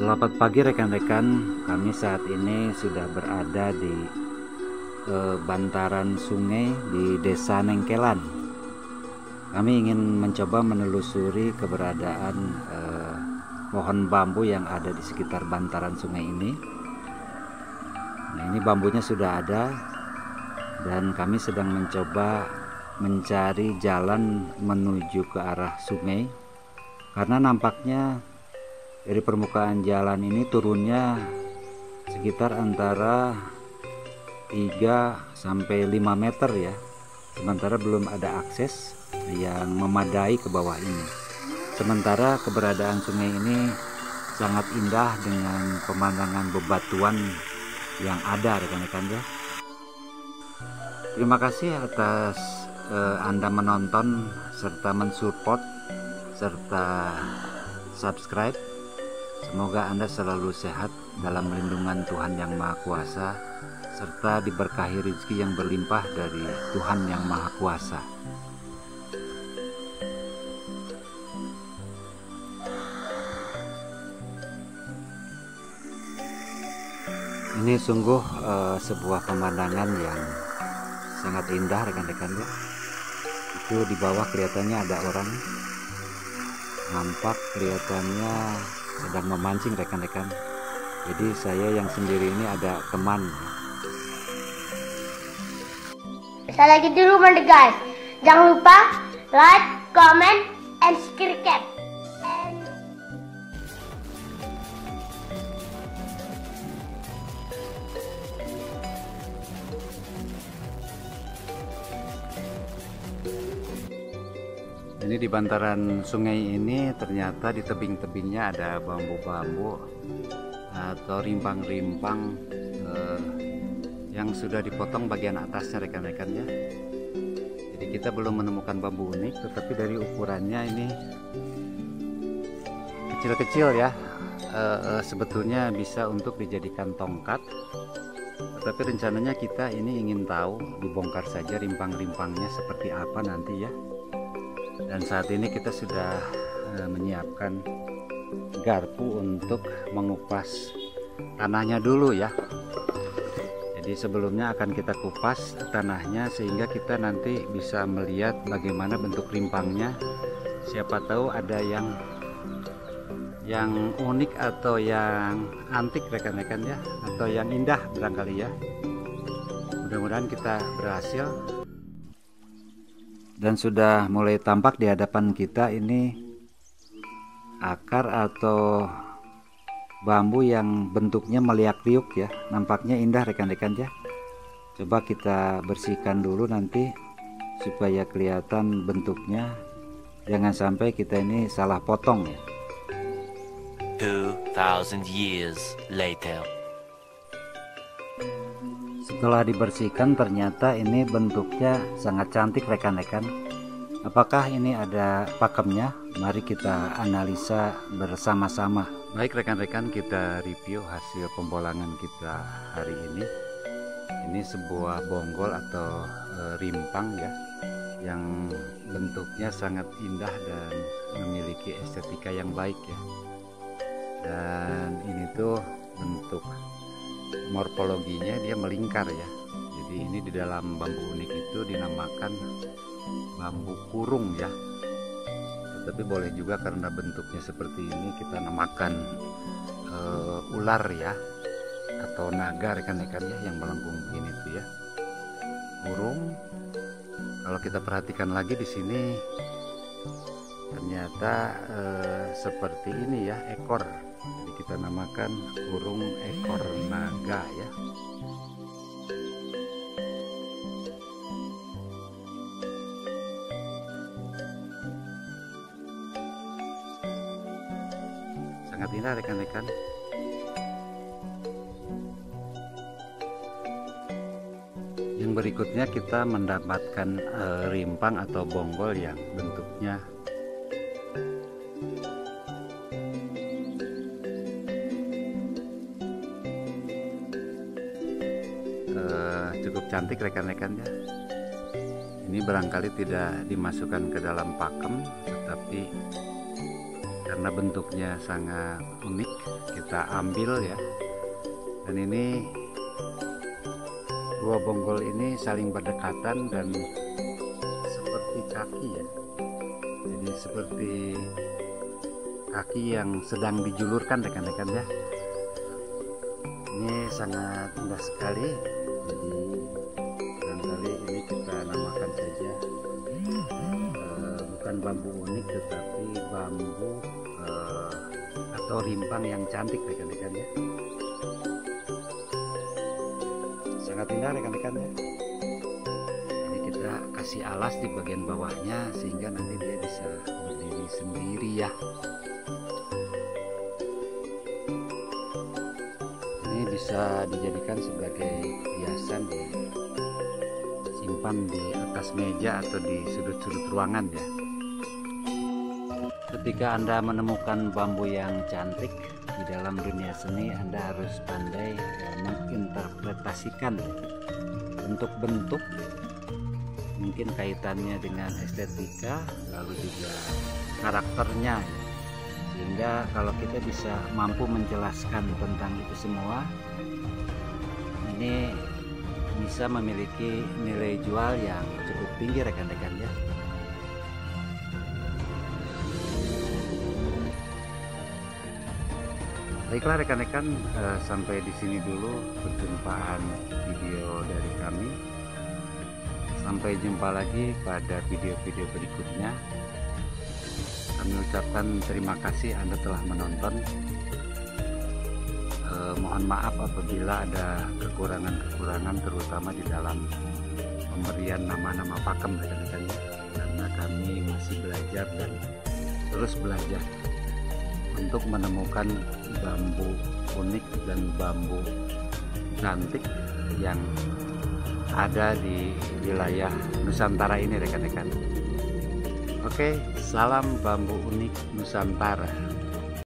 Selamat pagi rekan-rekan, kami saat ini sudah berada di bantaran sungai di Desa Nengkelan. Kami ingin mencoba menelusuri keberadaan pohon bambu yang ada di sekitar bantaran sungai ini. Nah, ini bambunya sudah ada dan kami sedang mencoba mencari jalan menuju ke arah sungai, karena nampaknya dari permukaan jalan ini turunnya sekitar antara 3 sampai 5 meter ya. Sementara belum ada akses yang memadai ke bawah ini. Sementara keberadaan sungai ini sangat indah dengan pemandangan bebatuan yang ada rekan-rekan ya. Terima kasih atas Anda menonton serta mensupport serta subscribe. Semoga Anda selalu sehat dalam lindungan Tuhan Yang Maha Kuasa, serta diberkahi rezeki yang berlimpah dari Tuhan Yang Maha Kuasa. Ini sungguh sebuah pemandangan yang sangat indah rekan-rekan ya. Itu di bawah kelihatannya ada orang, nampak kelihatannya sedang memancing rekan-rekan. Jadi saya yang sendiri ini ada teman. Saya lagi di rumah deh guys. Jangan lupa like, comment, and subscribe. Ini di bantaran sungai ini ternyata di tebing-tebingnya ada bambu-bambu atau rimpang-rimpang yang sudah dipotong bagian atasnya rekan-rekan ya. Jadi kita belum menemukan bambu unik, tetapi dari ukurannya ini kecil-kecil ya. Sebetulnya bisa untuk dijadikan tongkat, tetapi rencananya kita ini ingin tahu, dibongkar saja rimpang-rimpangnya seperti apa nanti ya. Dan saat ini kita sudah menyiapkan garpu untuk mengupas tanahnya dulu ya. Jadi sebelumnya akan kita kupas tanahnya sehingga kita nanti bisa melihat bagaimana bentuk rimpangnya. Siapa tahu ada yang unik atau yang antik rekan-rekan ya, atau yang indah barangkali ya. Mudah-mudahan kita berhasil. Dan sudah mulai tampak di hadapan kita ini akar atau bambu yang bentuknya meliak-liuk ya. Nampaknya indah rekan-rekan ya. Coba kita bersihkan dulu nanti supaya kelihatan bentuknya. Jangan sampai kita ini salah potong ya. 2000 years later. Setelah dibersihkan ternyata ini bentuknya sangat cantik rekan-rekan. Apakah ini ada pakemnya? Mari kita analisa bersama-sama. Baik rekan-rekan, kita review hasil pembolangan kita hari ini. Ini sebuah bonggol atau rimpang ya, yang bentuknya sangat indah dan memiliki estetika yang baik ya. Dan ini tuh bentuk morfologinya dia melingkar ya. Jadi ini di dalam bambu unik itu dinamakan bambu kurung ya. Tetapi boleh juga karena bentuknya seperti ini kita namakan ular ya, atau naga rekan-rekan ya, yang melengkung begini tuh ya. Kurung. Kalau kita perhatikan lagi di sini ternyata seperti ini ya, ekor. Jadi kita namakan burung ekor naga ya. Sangat indah rekan-rekan. Yang berikutnya kita mendapatkan rimpang atau bonggol yang bentuknya cukup cantik rekan-rekan ya. Ini barangkali tidak dimasukkan ke dalam pakem, tetapi karena bentuknya sangat unik kita ambil ya. Dan ini dua bonggol ini saling berdekatan dan seperti kaki ya, jadi seperti kaki yang sedang dijulurkan rekan-rekan ya. Ini sangat indah sekali, jadi barangkali ini kita namakan saja bukan bambu unik tetapi bambu atau rimpang yang cantik rekan-rekan ya. Sangat indah rekan-rekan ya. Ini kita kasih alas di bagian bawahnya sehingga nanti dia bisa berdiri sendiri ya. Ini bisa dijadikan sebagai hiasan, disimpan di atas meja atau di sudut-sudut ruangan ya. Ketika Anda menemukan bambu yang cantik di dalam dunia seni, Anda harus pandai menginterpretasikan bentuk-bentuk, mungkin kaitannya dengan estetika, lalu juga karakternya, sehingga kalau kita bisa mampu menjelaskan tentang itu semua, ini bisa memiliki nilai jual yang cukup tinggi rekan-rekan ya. Baiklah rekan-rekan, sampai di sini dulu perjumpaan video dari kami. Sampai jumpa lagi pada video-video berikutnya. Kami ucapkan terima kasih Anda telah menonton. Mohon maaf apabila ada kekurangan-kekurangan, terutama di dalam pemberian nama-nama pakem rekan-rekan, karena kami masih belajar dan terus belajar untuk menemukan bambu unik dan bambu cantik yang ada di wilayah Nusantara ini rekan-rekan. Oke, salam bambu unik Nusantara.